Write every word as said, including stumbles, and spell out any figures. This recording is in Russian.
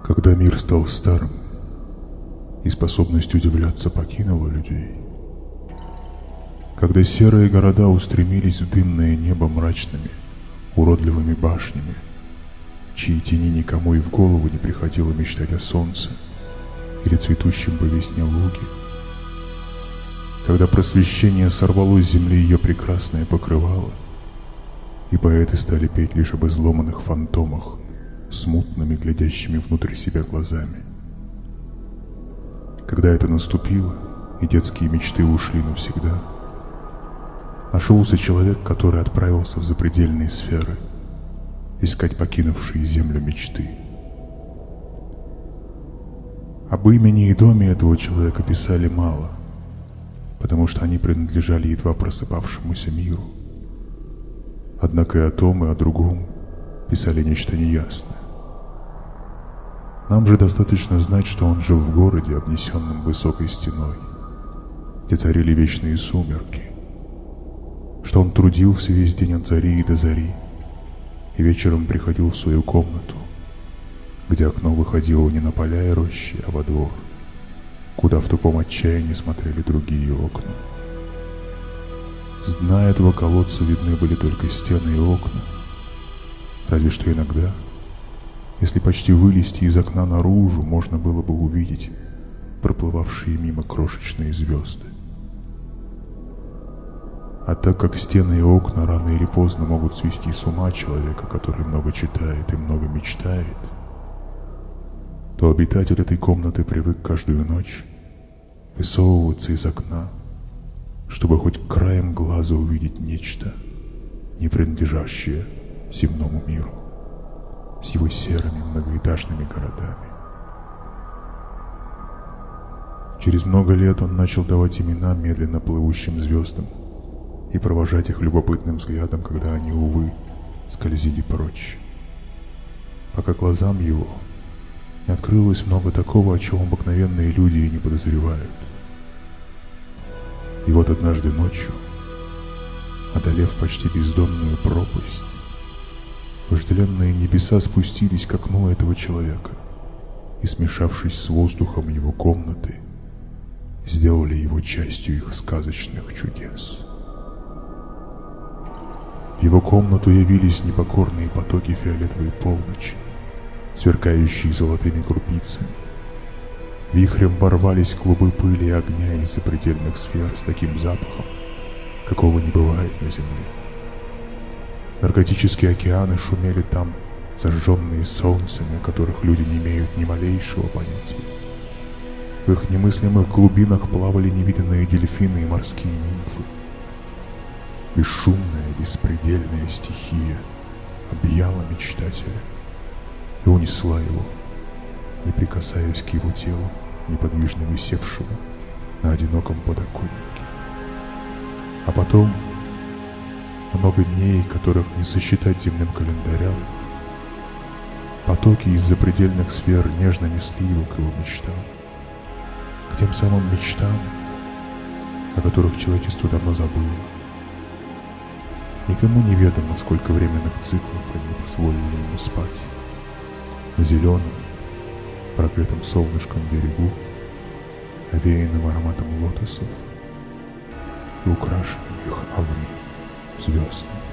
Когда мир стал старым, и способность удивляться покинула людей, когда серые города устремились в дымное небо мрачными, уродливыми башнями, чьи тени никому и в голову не приходило мечтать о солнце или цветущем по весне луге, когда просвещение сорвало с земли ее прекрасное покрывало, и поэты стали петь лишь об изломанных фантомах, смутными, глядящими внутрь себя глазами. Когда это наступило, и детские мечты ушли навсегда, нашелся человек, который отправился в запредельные сферы искать покинувшие землю мечты. Об имени и доме этого человека писали мало, потому что они принадлежали едва просыпавшемуся миру. Однако и о том, и о другом писали нечто неясное. Нам же достаточно знать, что он жил в городе, обнесенном высокой стеной, где царили вечные сумерки, что он трудился весь день от зари и до зари, и вечером приходил в свою комнату, где окно выходило не на поля и рощи, а во двор, куда в тупом отчаянии смотрели другие окна. С дна этого колодца видны были только стены и окна, разве что иногда, если почти вылезти из окна наружу, можно было бы увидеть проплывавшие мимо крошечные звезды. А так как стены и окна рано или поздно могут свести с ума человека, который много читает и много мечтает, то обитатель этой комнаты привык каждую ночь высовываться из окна, чтобы хоть краем глаза увидеть нечто, не принадлежащее земному миру, с его серыми многоэтажными городами. Через много лет он начал давать имена медленно плывущим звездам и провожать их любопытным взглядом, когда они, увы, скользили прочь, пока глазам его не открылось много такого, о чем обыкновенные люди и не подозревают. И вот однажды ночью, одолев почти бездонную пропасть, вожделенные небеса спустились к окну этого человека и, смешавшись с воздухом его комнаты, сделали его частью их сказочных чудес. В его комнату явились непокорные потоки фиолетовой полночи, сверкающие золотыми крупицами. Вихрем ворвались клубы пыли и огня из запредельных сфер с таким запахом, какого не бывает на земле. Наркотические океаны шумели там, зажженные солнцами, о которых люди не имеют ни малейшего понятия. В их немыслимых глубинах плавали невиданные дельфины и морские нимфы. Бесшумная, беспредельная стихия объяла мечтателя и унесла его, не прикасаясь к его телу, неподвижно висевшему на одиноком подоконнике. А потом, много дней, которых не сосчитать земным календарям, потоки из запредельных сфер нежно несли его к его мечтам, к тем самым мечтам, о которых человечество давно забыло. Никому не ведомо, сколько временных циклов они позволили ему спать на зеленом, проклятом солнышком берегу, овеянным ароматом лотосов и украшенным их алыми звездами.